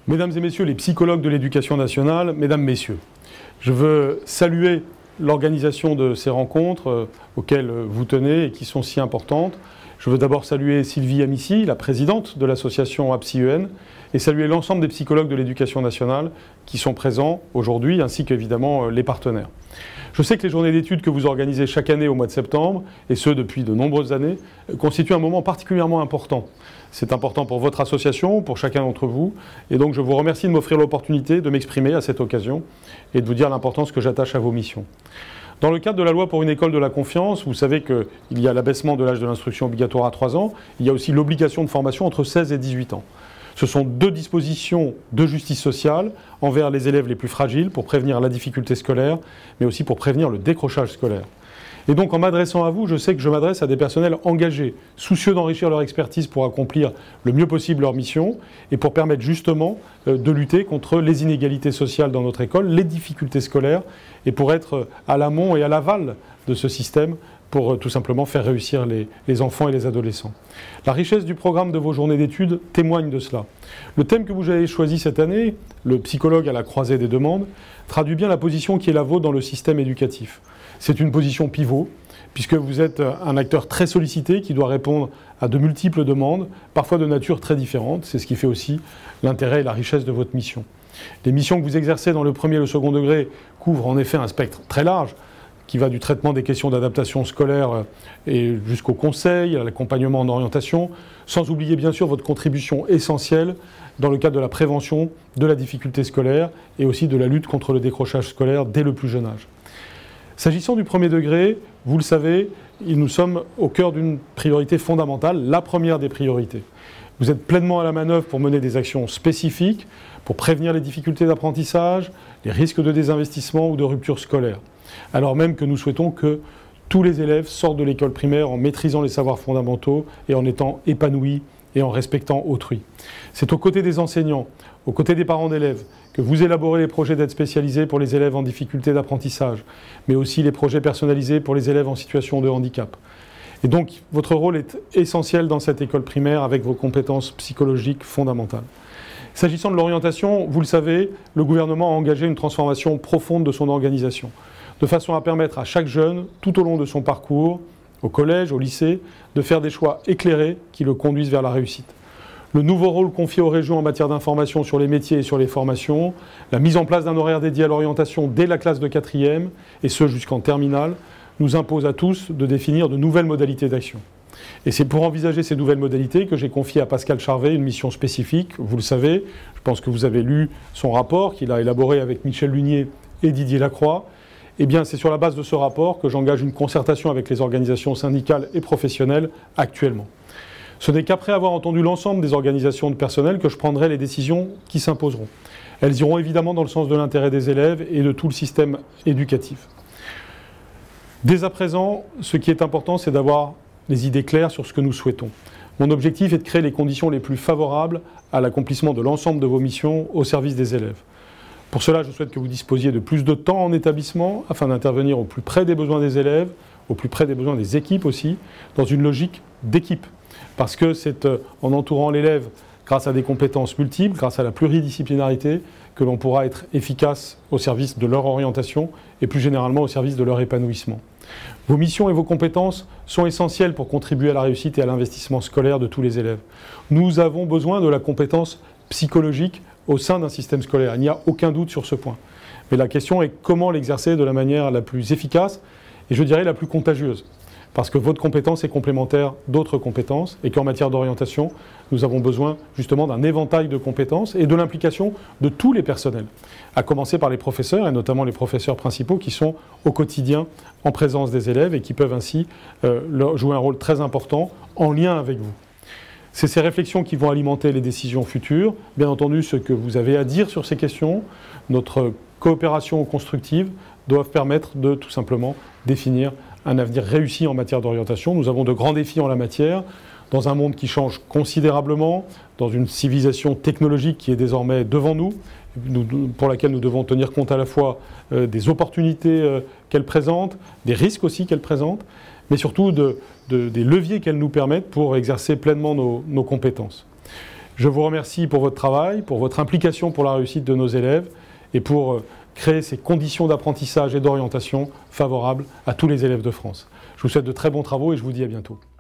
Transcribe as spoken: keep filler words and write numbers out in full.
Mesdames et messieurs les psychologues de l'éducation nationale, mesdames, messieurs, je veux saluer l'organisation de ces rencontres euh, auxquelles vous tenez et qui sont si importantes. Je veux d'abord saluer Sylvie Amici, la présidente de l'association A P S I E N, et saluer l'ensemble des psychologues de l'éducation nationale qui sont présents aujourd'hui, ainsi qu'évidemment les partenaires. Je sais que les journées d'études que vous organisez chaque année au mois de septembre, et ce depuis de nombreuses années, constituent un moment particulièrement important. C'est important pour votre association, pour chacun d'entre vous, et donc je vous remercie de m'offrir l'opportunité de m'exprimer à cette occasion et de vous dire l'importance que j'attache à vos missions. Dans le cadre de la loi pour une école de la confiance, vous savez qu'il y a l'abaissement de l'âge de l'instruction obligatoire à trois ans, il y a aussi l'obligation de formation entre seize et dix-huit ans. Ce sont deux dispositions de justice sociale envers les élèves les plus fragiles pour prévenir la difficulté scolaire, mais aussi pour prévenir le décrochage scolaire. Et donc en m'adressant à vous, je sais que je m'adresse à des personnels engagés, soucieux d'enrichir leur expertise pour accomplir le mieux possible leur mission et pour permettre justement de lutter contre les inégalités sociales dans notre école, les difficultés scolaires, et pour être à l'amont et à l'aval de ce système pour tout simplement faire réussir les, les enfants et les adolescents. La richesse du programme de vos journées d'études témoigne de cela. Le thème que vous avez choisi cette année, le psychologue à la croisée des demandes, traduit bien la position qui est la vôtre dans le système éducatif. C'est une position pivot, puisque vous êtes un acteur très sollicité qui doit répondre à de multiples demandes, parfois de nature très différente. C'est ce qui fait aussi l'intérêt et la richesse de votre mission. Les missions que vous exercez dans le premier et le second degré couvrent en effet un spectre très large, qui va du traitement des questions d'adaptation scolaire et jusqu'au conseil, à l'accompagnement en orientation, sans oublier bien sûr votre contribution essentielle dans le cadre de la prévention de la difficulté scolaire et aussi de la lutte contre le décrochage scolaire dès le plus jeune âge. S'agissant du premier degré, vous le savez, nous sommes au cœur d'une priorité fondamentale, la première des priorités. Vous êtes pleinement à la manœuvre pour mener des actions spécifiques, pour prévenir les difficultés d'apprentissage, les risques de désinvestissement ou de rupture scolaire. Alors même que nous souhaitons que tous les élèves sortent de l'école primaire en maîtrisant les savoirs fondamentaux et en étant épanouis et en respectant autrui. C'est aux côtés des enseignants, aux côtés des parents d'élèves, que vous élaborez les projets d'aide spécialisée pour les élèves en difficulté d'apprentissage, mais aussi les projets personnalisés pour les élèves en situation de handicap. Et donc, votre rôle est essentiel dans cette école primaire avec vos compétences psychologiques fondamentales. S'agissant de l'orientation, vous le savez, le gouvernement a engagé une transformation profonde de son organisation, de façon à permettre à chaque jeune, tout au long de son parcours, au collège, au lycée, de faire des choix éclairés qui le conduisent vers la réussite. Le nouveau rôle confié aux régions en matière d'information sur les métiers et sur les formations, la mise en place d'un horaire dédié à l'orientation dès la classe de quatrième, et ce jusqu'en terminale, nous impose à tous de définir de nouvelles modalités d'action. Et c'est pour envisager ces nouvelles modalités que j'ai confié à Pascal Charvet une mission spécifique. Vous le savez, je pense que vous avez lu son rapport qu'il a élaboré avec Michel Lunier et Didier Lacroix. Eh bien, c'est sur la base de ce rapport que j'engage une concertation avec les organisations syndicales et professionnelles actuellement. Ce n'est qu'après avoir entendu l'ensemble des organisations de personnel que je prendrai les décisions qui s'imposeront. Elles iront évidemment dans le sens de l'intérêt des élèves et de tout le système éducatif. Dès à présent, ce qui est important, c'est d'avoir les idées claires sur ce que nous souhaitons. Mon objectif est de créer les conditions les plus favorables à l'accomplissement de l'ensemble de vos missions au service des élèves. Pour cela, je souhaite que vous disposiez de plus de temps en établissement afin d'intervenir au plus près des besoins des élèves, au plus près des besoins des équipes aussi, dans une logique d'équipe. Parce que c'est en entourant l'élève grâce à des compétences multiples, grâce à la pluridisciplinarité, que l'on pourra être efficace au service de leur orientation et plus généralement au service de leur épanouissement. Vos missions et vos compétences sont essentielles pour contribuer à la réussite et à l'investissement scolaire de tous les élèves. Nous avons besoin de la compétence psychologique au sein d'un système scolaire. Il n'y a aucun doute sur ce point. Mais la question est comment l'exercer de la manière la plus efficace et je dirais la plus contagieuse. Parce que votre compétence est complémentaire d'autres compétences et qu'en matière d'orientation, nous avons besoin justement d'un éventail de compétences et de l'implication de tous les personnels, à commencer par les professeurs et notamment les professeurs principaux qui sont au quotidien en présence des élèves et qui peuvent ainsi euh, jouer un rôle très important en lien avec vous. C'est ces réflexions qui vont alimenter les décisions futures. Bien entendu, ce que vous avez à dire sur ces questions, notre coopération constructive, doivent permettre de tout simplement définir un avenir réussi en matière d'orientation. Nous avons de grands défis en la matière, dans un monde qui change considérablement, dans une civilisation technologique qui est désormais devant nous, pour laquelle nous devons tenir compte à la fois euh, des opportunités euh, qu'elle présente, des risques aussi qu'elle présente, mais surtout de, de, des leviers qu'elle nous permettent pour exercer pleinement nos, nos compétences. Je vous remercie pour votre travail, pour votre implication pour la réussite de nos élèves et pour créer ces conditions d'apprentissage et d'orientation favorables à tous les élèves de France. Je vous souhaite de très bons travaux et je vous dis à bientôt.